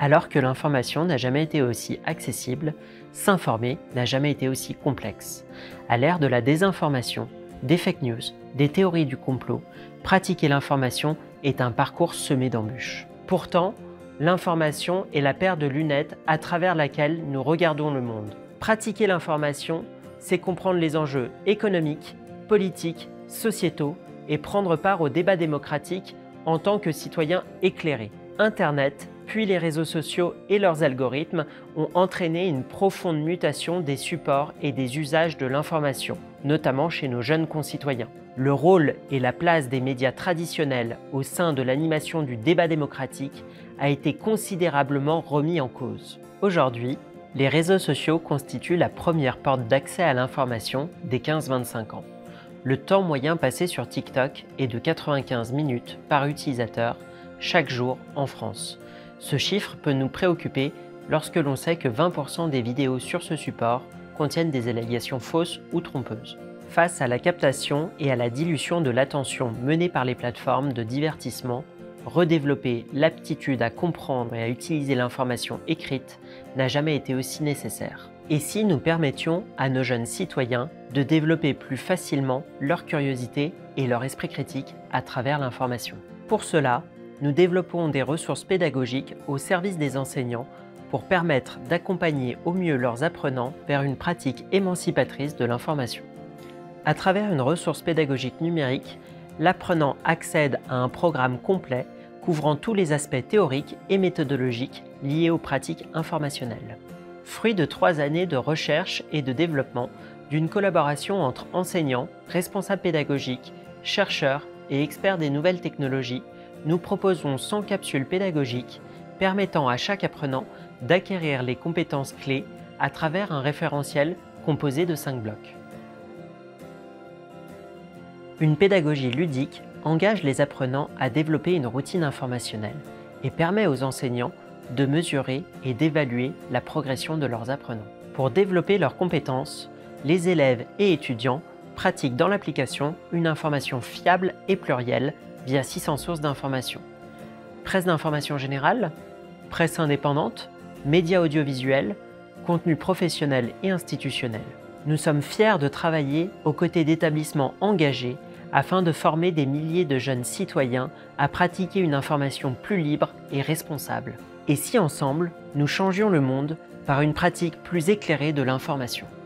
Alors que l'information n'a jamais été aussi accessible, s'informer n'a jamais été aussi complexe. À l'ère de la désinformation, des fake news, des théories du complot, pratiquer l'information est un parcours semé d'embûches. Pourtant, l'information est la paire de lunettes à travers laquelle nous regardons le monde. Pratiquer l'information, c'est comprendre les enjeux économiques, politiques, sociétaux et prendre part au débat démocratique en tant que citoyen éclairé. Internet, puis les réseaux sociaux et leurs algorithmes ont entraîné une profonde mutation des supports et des usages de l'information, notamment chez nos jeunes concitoyens. Le rôle et la place des médias traditionnels au sein de l'animation du débat démocratique a été considérablement remis en cause. Aujourd'hui, les réseaux sociaux constituent la première porte d'accès à l'information des 15-25 ans. Le temps moyen passé sur TikTok est de 95 minutes par utilisateur chaque jour en France. Ce chiffre peut nous préoccuper lorsque l'on sait que 20% des vidéos sur ce support contiennent des allégations fausses ou trompeuses. Face à la captation et à la dilution de l'attention menée par les plateformes de divertissement, redévelopper l'aptitude à comprendre et à utiliser l'information écrite n'a jamais été aussi nécessaire. Et si nous permettions à nos jeunes citoyens de développer plus facilement leur curiosité et leur esprit critique à travers l'information? Pour cela, nous développons des ressources pédagogiques au service des enseignants pour permettre d'accompagner au mieux leurs apprenants vers une pratique émancipatrice de l'information. À travers une ressource pédagogique numérique, l'apprenant accède à un programme complet couvrant tous les aspects théoriques et méthodologiques liés aux pratiques informationnelles. Fruit de 3 années de recherche et de développement, d'une collaboration entre enseignants, responsables pédagogiques, chercheurs et experts des nouvelles technologies, nous proposons 100 capsules pédagogiques permettant à chaque apprenant d'acquérir les compétences clés à travers un référentiel composé de 5 blocs. Une pédagogie ludique engage les apprenants à développer une routine informationnelle et permet aux enseignants de mesurer et d'évaluer la progression de leurs apprenants. Pour développer leurs compétences, les élèves et étudiants pratiquent dans l'application une information fiable et plurielle via 600 sources d'information. Presse d'information générale, presse indépendante, médias audiovisuels, contenus professionnels et institutionnels. Nous sommes fiers de travailler aux côtés d'établissements engagés afin de former des milliers de jeunes citoyens à pratiquer une information plus libre et responsable. Et si ensemble, nous changions le monde par une pratique plus éclairée de l'information?